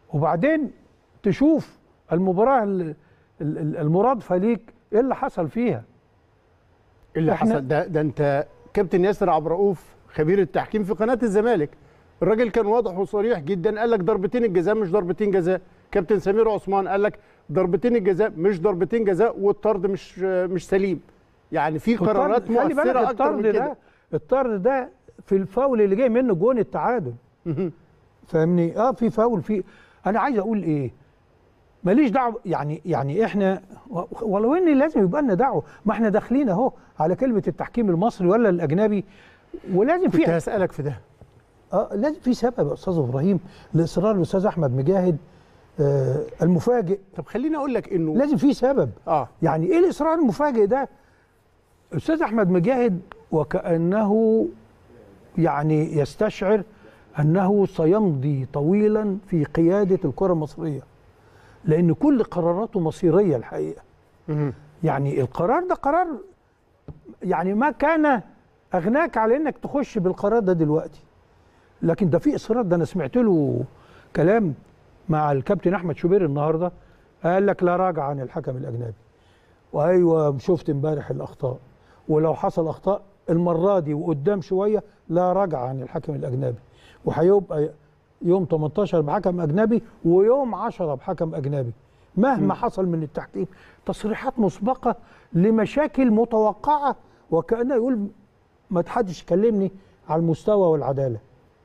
وبعدين تشوف المباراه المرادفه ليك ايه اللي حصل فيها. اللي حصل ده انت كابتن ياسر عبد الرؤوف خبير التحكيم في قناه الزمالك، الراجل كان واضح وصريح جدا، قال لك ضربتين الجزاء مش ضربتين جزاء. كابتن سمير عثمان قال لك ضربتين الجزاء مش ضربتين جزاء، والطرد مش سليم. يعني في قرارات مؤثره اكتر من كده. الطرد ده في الفاول اللي جاي منه جون التعادل. فاهمني؟ في فاول. في انا عايز اقول ايه، ماليش دعوه يعني احنا ولو ان لازم يبقى لنا دعوه، ما احنا داخلين اهو على كلمه التحكيم المصري ولا الاجنبي، ولازم في كنت هسالك في ده. لازم في سبب يا استاذ ابراهيم لاصرار الاستاذ احمد مجاهد المفاجئ. طب خليني اقول لك انه لازم في سبب. يعني ايه الاصرار المفاجئ ده؟ الاستاذ احمد مجاهد وكانه يعني يستشعر انه سيمضي طويلا في قياده الكره المصريه، لان كل قراراته مصيريه الحقيقه. يعني القرار ده قرار يعني ما كان اغناك على انك تخش بالقرار ده دلوقتي، لكن ده في اصرار. ده انا سمعت له كلام مع الكابتن احمد شوبير النهارده، قال لك لا راجع عن الحكم الاجنبي. وايوه شفت امبارح الاخطاء، ولو حصل اخطاء المره دي وقدام شويه لا راجع عن الحكم الاجنبي، وهيبقى يوم 18 بحكم اجنبي ويوم 10 بحكم اجنبي مهما حصل من التحكيم. تصريحات مسبقه لمشاكل متوقعه، وكانه يقول ما حدش يكلمني على المستوى والعداله.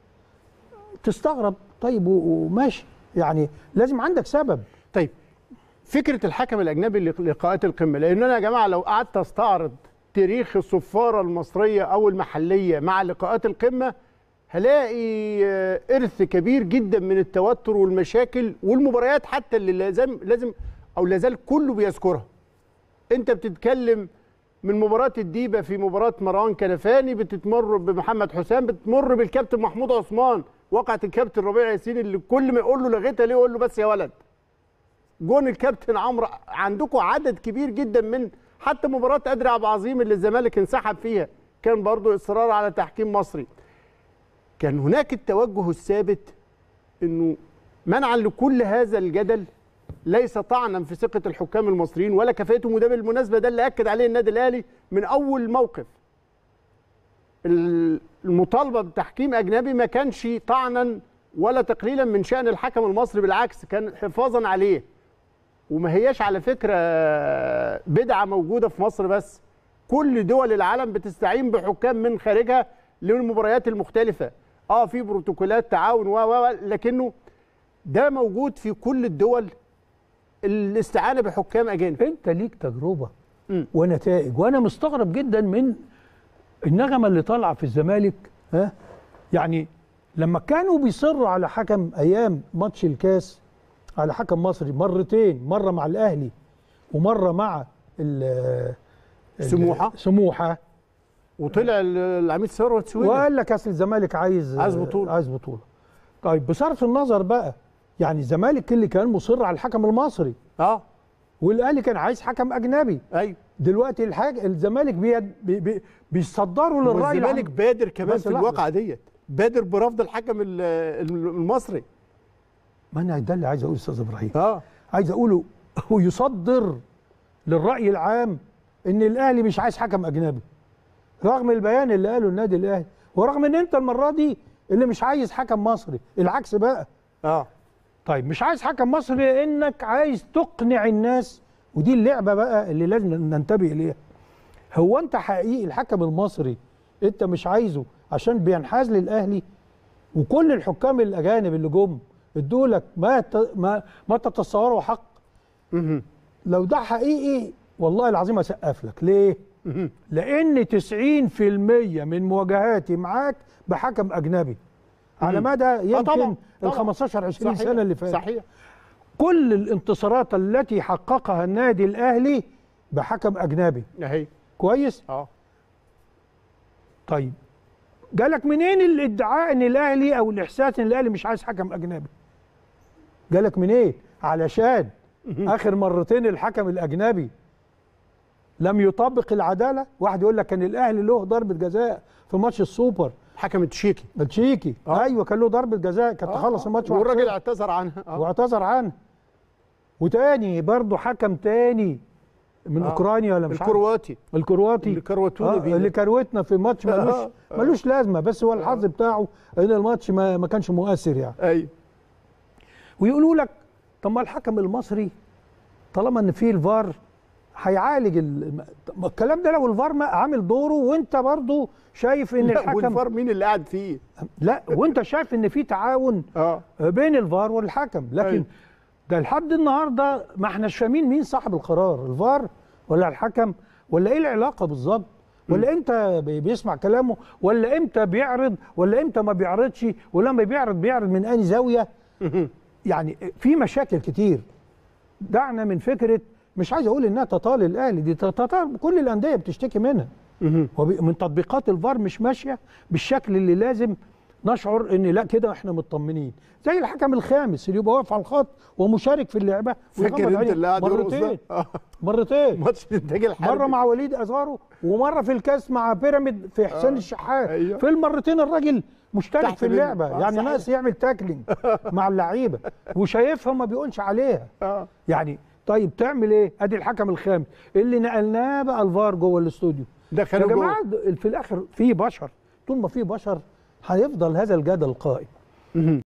تستغرب. طيب وماشي، يعني لازم عندك سبب. طيب فكره الحكم الاجنبي للقاءات القمه، لان انا يا جماعه لو قعدت استعرض تاريخ الصفاره المصريه او المحليه مع لقاءات القمه هلاقي ارث كبير جدا من التوتر والمشاكل والمباريات حتى اللي لازم او لازال كله بيذكرها. انت بتتكلم من مباراه الديبه في مباراه مروان كنفاني، بتتمر بمحمد حسام، بتمر بالكابتن محمود عثمان، وقعت الكابتن ربيع ياسين اللي كل ما يقول له لغيتها ليه يقول له بس يا ولد. جون الكابتن عمرو. عندكم عدد كبير جدا من حتى مباراه قدر عبد العظيم اللي الزمالك انسحب فيها كان برضو اصرار على تحكيم مصري. كان هناك التوجه الثابت انه منعا لكل هذا الجدل، ليس طعنا في ثقه الحكام المصريين ولا كفاءتهم. وده بالمناسبه ده اللي اكد عليه النادي الاهلي من اول موقف. المطالبه بتحكيم اجنبي ما كانش طعنا ولا تقليلا من شان الحكم المصري، بالعكس كان حفاظا عليه. وما هياش على فكره بدعه موجوده في مصر بس، كل دول العالم بتستعين بحكام من خارجها للمباريات المختلفه. في بروتوكولات تعاون لكنه ده موجود في كل الدول، الاستعانه بحكام اجانب. انت ليك تجربه ونتائج، وانا مستغرب جدا من النغمه اللي طالعه في الزمالك. يعني لما كانوا بيصروا على حكم ايام ماتش الكاس على حكم مصري مرتين، مره مع الاهلي ومره مع سموحه، وطلع العميد ثروت سويلم وقال لك اصل الزمالك عايز بطوله. طيب بصرف النظر بقى، يعني الزمالك اللي كان مصر على الحكم المصري والاهلي كان عايز حكم اجنبي. ايوه دلوقتي الزمالك بيصدروا للراي. والزمالك بادر كمان في الواقعه ديت، بادر برفض الحكم المصري. ما انا ده اللي عايز اقوله استاذ ابراهيم. عايز اقوله هو يصدر للراي العام ان الاهلي مش عايز حكم اجنبي، رغم البيان اللي قاله النادي الاهلي، ورغم ان انت المره دي اللي مش عايز حكم مصري. العكس بقى. طيب مش عايز حكم مصري لانك عايز تقنع الناس، ودي اللعبه بقى اللي لازم ننتبه اليها. هو انت حقيقي الحكم المصري انت مش عايزه عشان بينحاز للاهلي؟ وكل الحكام الاجانب اللي جم ادوا لك ما تتصوره حق. لو ده حقيقي والله العظيم اسقف لك. ليه؟ لان 90% من مواجهاتي معاك بحكم اجنبي على مدى يمكن ال 15 20 سنه اللي فاتت. صحيح. كل الانتصارات التي حققها النادي الاهلي بحكم اجنبي. كويس؟ طيب جالك منين الادعاء ان الاهلي او الاحساس ان الاهلي مش عايز حكم اجنبي؟ جالك منين؟ علشان اخر مرتين الحكم الاجنبي لم يطبق العداله. واحد يقول لك كان الاهلي له ضربه جزاء في ماتش السوبر حكم التشيكي التشيكي ايوه كان له ضربه جزاء كانت تخلص الماتش والراجل اعتذر عنها واعتذر عنها. وتاني برضه حكم تاني من اوكرانيا ولا مش الكرواتي اللي كروتونا بيه اللي كروتنا في ماتش ملوش لازمه، بس هو الحظ بتاعه ان الماتش ما كانش مؤثر يعني. ايوه. ويقولوا لك طب ما الحكم المصري طالما ان فيه الفار هيعالج الكلام ده، لو الفار عامل دوره وانت برضه شايف ان الحكم والفار مين اللي قاعد فيه؟ لا وانت شايف ان في تعاون بين الفار والحكم، لكن ده لحد النهارده ما احناش فاهمين مين صاحب القرار، الفار ولا الحكم ولا ايه العلاقه بالظبط، ولا امتى بيسمع كلامه ولا امتى بيعرض ولا امتى ما بيعرضش، ولما بيعرض من انهي زاويه. يعني في مشاكل كتير. دعنا من فكره، مش عايز اقول انها تطال الاهلي، دي تطال كل الانديه بتشتكي منها. ومن تطبيقات الفار مش ماشيه بالشكل اللي لازم نشعر ان لا كده احنا مطمنين. زي الحكم الخامس اللي يبقى واقف على الخط ومشارك في اللعبه، فاكر انت اللي قاعد مرتين ماتش الانتاج الحربي، مره مع وليد ازارو ومره في الكاس مع بيراميد في حسين الشحات. في المرتين الراجل مشترك في اللعبه يعني ناقص يعمل تاكلينج مع اللعيبه وشايفها ما بيقولش عليها. يعني طيب تعمل ايه؟ ادي الحكم الخامس اللي نقلناه بقى الفار جوه الاستوديو. دخلوا يا جماعه في الاخر في بشر، طول ما في بشر هيفضل هذا الجدل قائم.